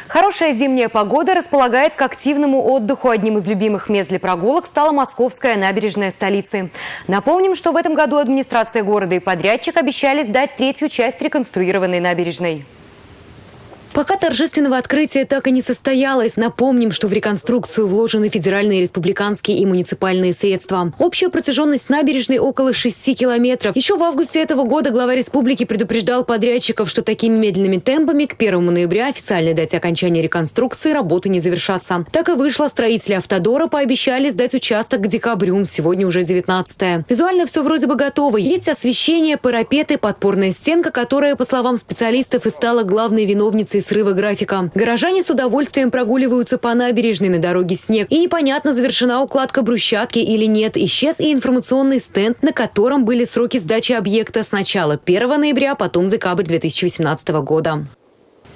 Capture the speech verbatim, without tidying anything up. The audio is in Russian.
Хорошая зимняя погода располагает к активному отдыху. Одним из любимых мест для прогулок стала московская набережная столицы. Напомним, что в этом году администрация города и подрядчик обещали сдать третью часть реконструированной набережной. Пока торжественного открытия так и не состоялось. Напомним, что в реконструкцию вложены федеральные, республиканские и муниципальные средства. Общая протяженность набережной около шести километров. Еще в августе этого года глава республики предупреждал подрядчиков, что такими медленными темпами к первому ноября, официальной дате окончания реконструкции, работы не завершатся. Так и вышло. Строители «Автодора» пообещали сдать участок к декабрю. Сегодня уже девятнадцатое. Визуально все вроде бы готово. Есть освещение, парапеты, подпорная стенка, которая, по словам специалистов, и стала главной виновницей срыва графика. Горожане с удовольствием прогуливаются по набережной, на дороге снег. И непонятно, завершена укладка брусчатки или нет. Исчез и информационный стенд, на котором были сроки сдачи объекта сначала первого ноября, потом декабрь две тысячи восемнадцатого года.